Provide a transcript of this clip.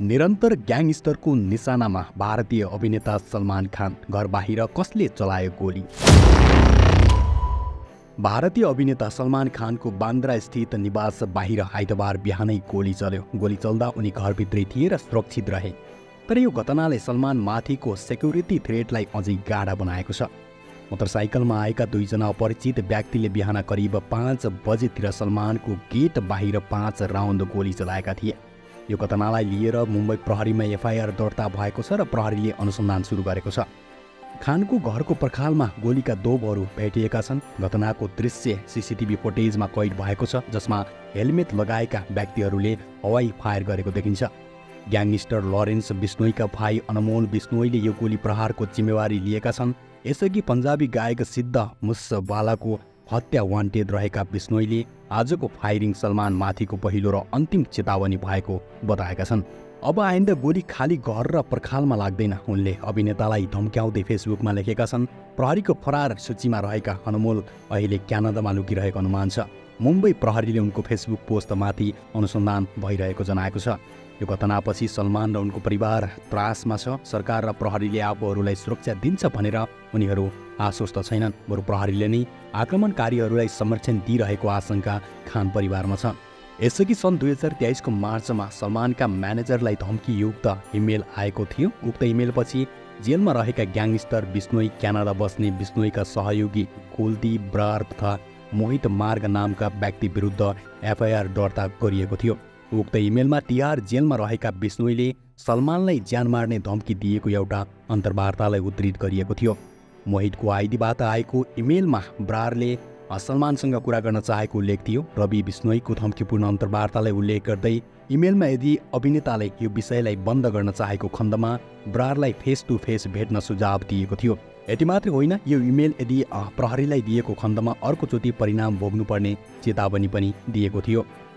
निरन्तर ग्याङस्टरको निशानामा भारतीय अभिनेता सलमान खान, घर बाहिर कसले चलायो गोली? भारतीय अभिनेता सलमान खानको बान्द्रा स्थित निवास बाहिर आइतबार बिहानै गोली चल्यो। गोली चल्दा उनी घरभित्रै थिए र सुरक्षित रहे। तर यो घटनाले सलमान माथिको सेक्युरिटी थ्रेटलाई अझै गाढा बनाएको छ। मोटरसाइकलमा आएका दुईजना अपरिचित व्यक्तिले बिहान करिब 5 बजेतिर सलमानको गेट बाहिर 5 राउन्ड गोली चलाएका थिए। यो घटनालाई लिएर मुम्बई प्रहरीमा एफआइआर दर्ता भएको छ र प्रहरीले अनुसन्धान सुरु गरेको छ। खानको घरको पर्खालमा गोलीका दोबहरू भेटिएका छन्। घटनाको दृश्य सीसीटीभी फुटेजमा कैद भएको छ, जसमा हेलमेट लगाएका व्यक्तिहरूले हवाई फायर गरेको देखिन्छ। ग्याङस्टर लरेन्स बिश्नोईका भाइ अनमोल बिश्नोईले यो गोली प्रहारको जिम्मेवारी लिएका छन्। यसअघि पन्जाबी गायक सिद्ध मुसेवालाको हत्या वान्टेड रहेका बिश्नोईले आजको फायरिङ सलमान माथिको पहिलो र अन्तिम चेतावनी भएको बताएका छन्। अब आइन्दा गोली खाली घर र पर्खालमा लाग्दैन, उनले अभिनेतालाई धम्क्याउँदै फेसबुकमा लेखेका छन्। प्रहरीको फरार सूचीमा रहेका अनमोल अहिले क्यानाडामा लुकिरहेको अनुमान छ। मुम्बई प्रहरीले उनको फेसबुक पोस्टमाथि अनुसन्धान भइरहेको जनाएको छ। यो घटनापछि सलमान र उनको परिवार त्रासमा छ। सरकार र प्रहरीले आफूहरूलाई सुरक्षा दिन्छ भनेर उनीहरू आश्वस्त छैनन्। बरु प्रहरीले नै आक्रमणकारीहरूलाई समर्थन दिइरहेको आशंका खान परिवारमा छ। यसअघि सन् 2023 को मार्चमा सलमानका म्यानेजरलाई धम्कीयुक्त इमेल आएको थियो। उक्त इमेलपछि जेलमा रहेका ग्याङस्टर बिश्नोई, क्यानाडा बस्ने बिश्नोईका सहयोगी कुलदीप ब्रार तथा मोहित मार्ग नामका व्यक्ति विरुद्ध एफआइआर दर्ता गरिएको थियो। उक्त इमेलमा तिहार जेलमा रहेका बिश्नोईले सलमानलाई ज्यान मार्ने धम्की दिएको एउटा अन्तर्वार्तालाई उद्धृत गरिएको थियो। मोहितको आइडीबाट आएको इमेलमा ब्रारले सलमानसँग कुरा गर्न चाहेको उल्लेख थियो। रवि बिश्नोईको धम्कीपूर्ण अन्तर्वार्तालाई उल्लेख गर्दै इमेलमा यदि अभिनेताले यो विषयलाई बन्द गर्न चाहेको खण्डमा ब्रारलाई फेस टु फेस भेट्न सुझाव दिएको थियो। यति मात्रै होइन, यो इमेल यदि प्रहरीलाई दिएको खण्डमा अर्कोचोटि परिणाम भोग्नुपर्ने चेतावनी पनि दिएको थियो।